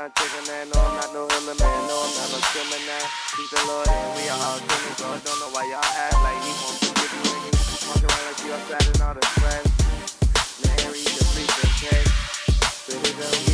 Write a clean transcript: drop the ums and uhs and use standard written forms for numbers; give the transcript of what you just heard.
young chicken man, no, I'm not no hiller man, no, I'm not no skimmer now. Keep the Lord in, we are all sinners, so I don't know why y'all act like he won't forgive you when you walk around like you outside and all the friends. Mary, the preacher, okay? So he gonna